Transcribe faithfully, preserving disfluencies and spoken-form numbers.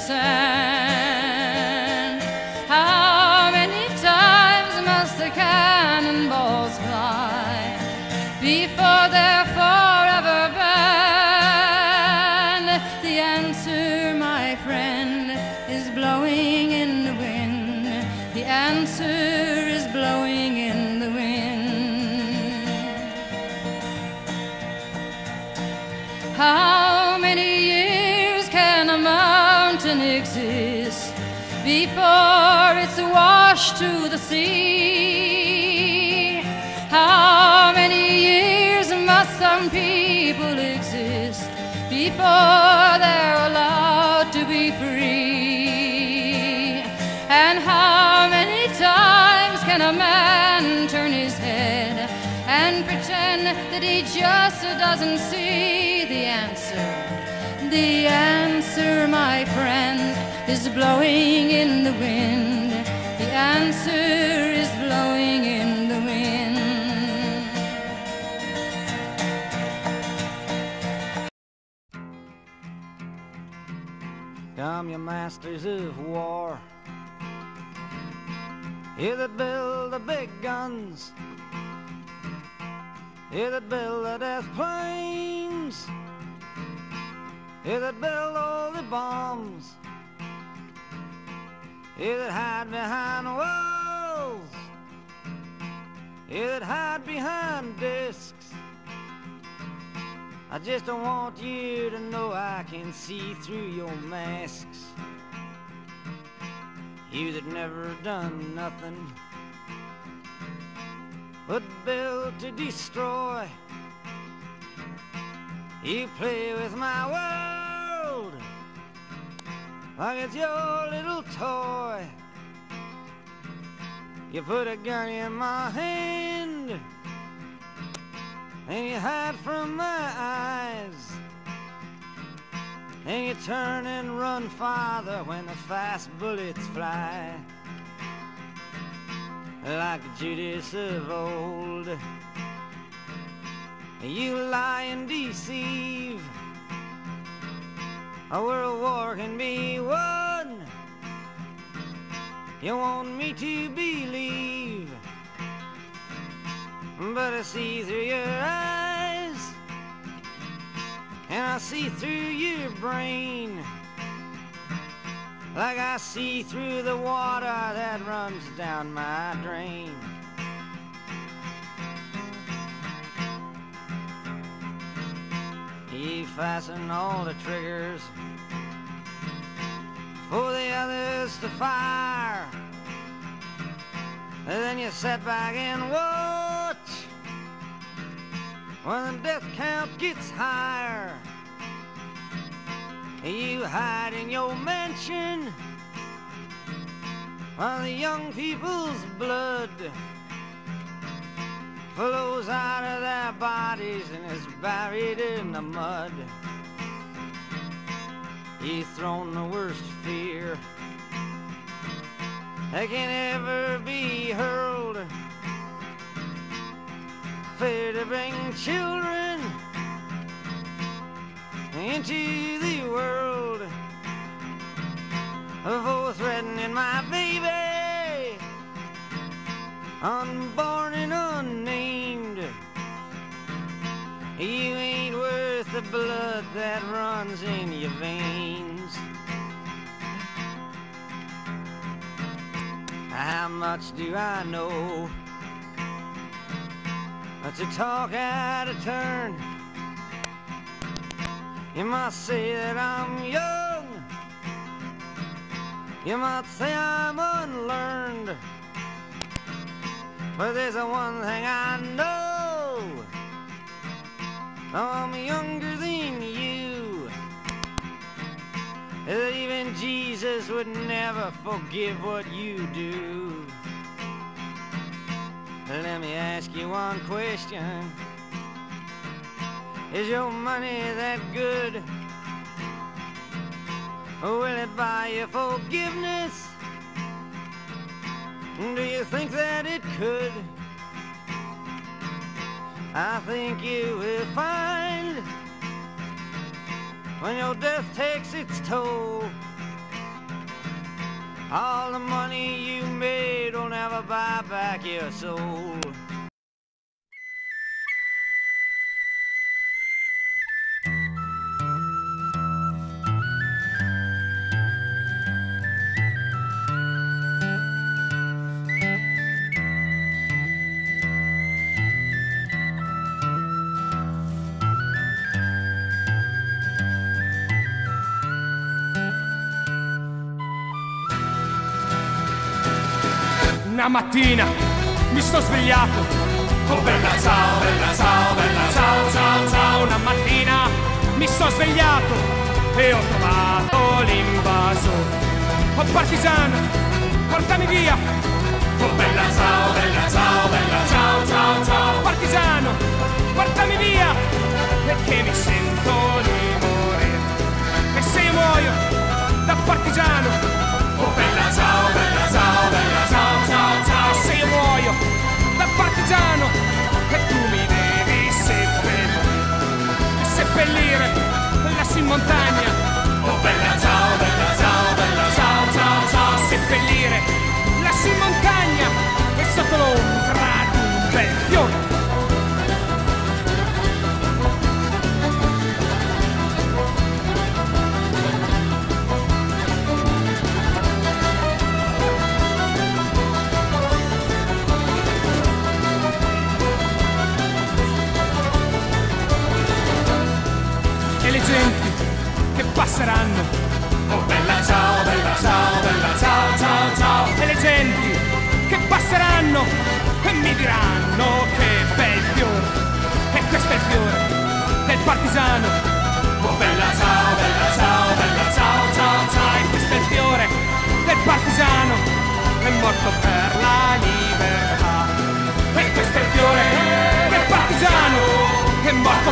sand. How many times must the cannonballs fly before they're forever banned? The answer, my friend, is blowing in the wind. The answer is blowing in the wind. How many years can a mountain exist before it's washed to the sea? How many years must some people exist before they're allowed to be free? And how many times can a man turn his head and pretend that he just doesn't see? The answer, the answer, my friend, is blowing in the wind. The answer is blowing in the wind. Come, you masters of war, you that build the big guns, you that build the death planes, you that build all the bombs, you that hide behind walls, you that hide behind discs. I just don't want you to know I can see through your masks. You that never done nothing but build to destroy. You play with my world like it's your little toy. You put a gun in my hand and you hide from my eyes, and you turn and run farther when the fast bullets fly. Like Judas of old, you lie and deceive. A world war can be won. You want me to believe, but I see through your eyes, and I see through your brain, like I see through the water that runs down my drain. You fasten all the triggers for the others to fire, and then you sit back and watch when the death count gets higher. You hide in your mansion while the young people's blood flows out of their bodies and is buried in the mud. You've thrown the worst fear that can ever be hurled, fear to bring children into the world, for threatening my baby, unborn and unnamed. You ain't worth the blood that runs in your veins. How much do I know to talk out of turn? You might say that I'm young, you might say I'm unlearned, but there's a one thing I know: I'm younger than you. That even Jesus would never forgive what you do. Let me ask you one question: is your money that good? Will it buy you forgiveness? Do you think that it could? I think you will find, when your death takes its toll, All the money you made will never buy back your soul. Una mattina mi sto svegliato, oh bella ciao, bella ciao, bella ciao, ciao, ciao. Una mattina mi sto svegliato e ho trovato l'invasore. Oh partigiano, portami via, oh bella ciao, bella ciao, bella ciao, ciao, ciao. Partigiano, portami via, perché mi sento di morire. E se io muoio da partigiano, oh bella ciao, bella ciao, bella ciao, ciao, ciao. Se io muoio da partigiano e tu mi devi seppellire, seppellire lassù in montagna, oh bella ciao, bella ciao, bella ciao, ciao, ciao. Seppellire lassù in montagna e sotto l'ombra di un bel fiore. E le genti che passeranno, oh bella ciao, bella ciao, bella ciao, ciao, ciao. E le genti che passeranno e mi diranno che bel fiore, e questo è il fiore del partigiano, oh bella ciao, bella ciao, bella ciao, ciao, ciao. E questo è il fiore del partigiano, è morto per la libertà. E questo è il fiore del partigiano, è morto